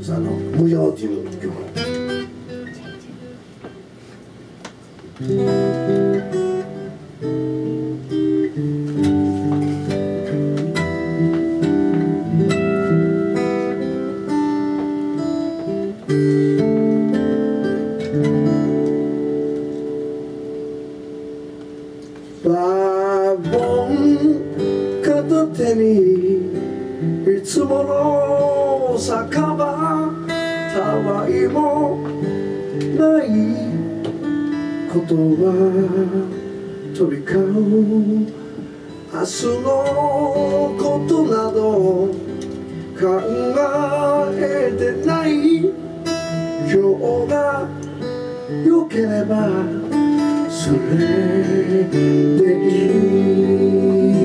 無常っていう曲。バーボン片手にいつもの酒場、たわいもないことは飛び交う。明日のことなど考えてない。今日が良ければそれでいい。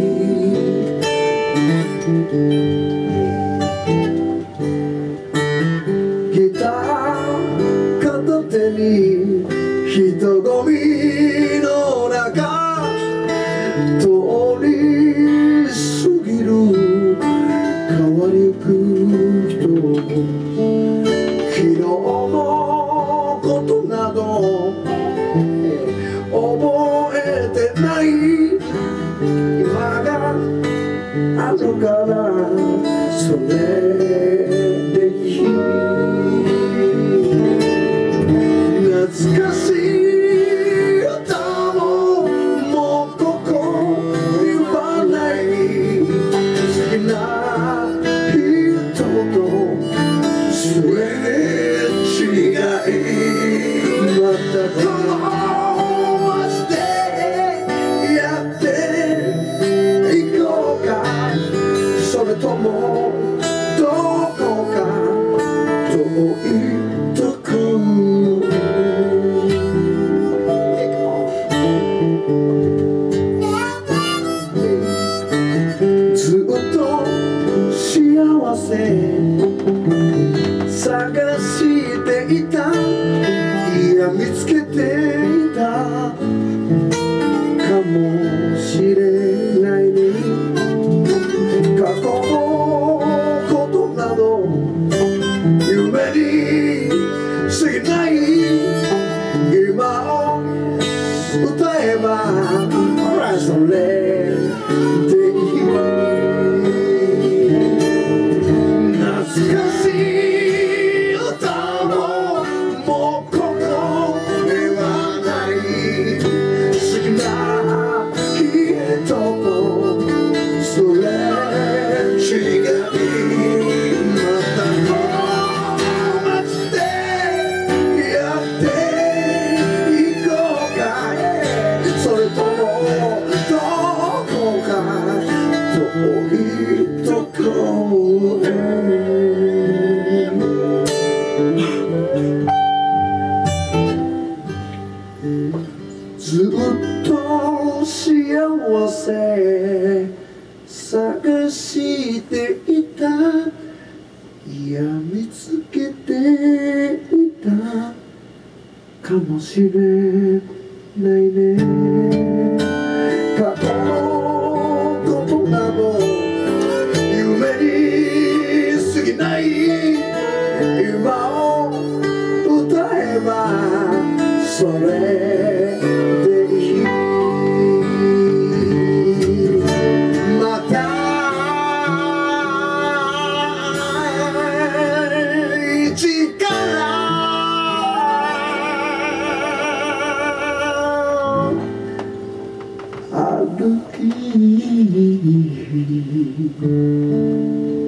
ギター片手に人混みの中通り過ぎる変わりゆく人、昨日のことなど覚えてない。今があるからそれでいい。懐かしい歌ももうここにはない。好きな人とすれ違い、またこの街でやっていこうか、それともどこか遠いとこ。ずっと幸せ探していた、いや見つけていたかもしれないね。過去のことなど夢に過ぎない。今を歌えばそれでいい。懐かしい歌ももうここにはない。好きな人とそれ違い、またこの街でやっていこうか、それともどこか遠いとこへ。ずっと幸せ探していた、いや見つけていたかもしれないね。過去のことなど夢に過ぎない。今を歌えばそれでいい。また一から歩き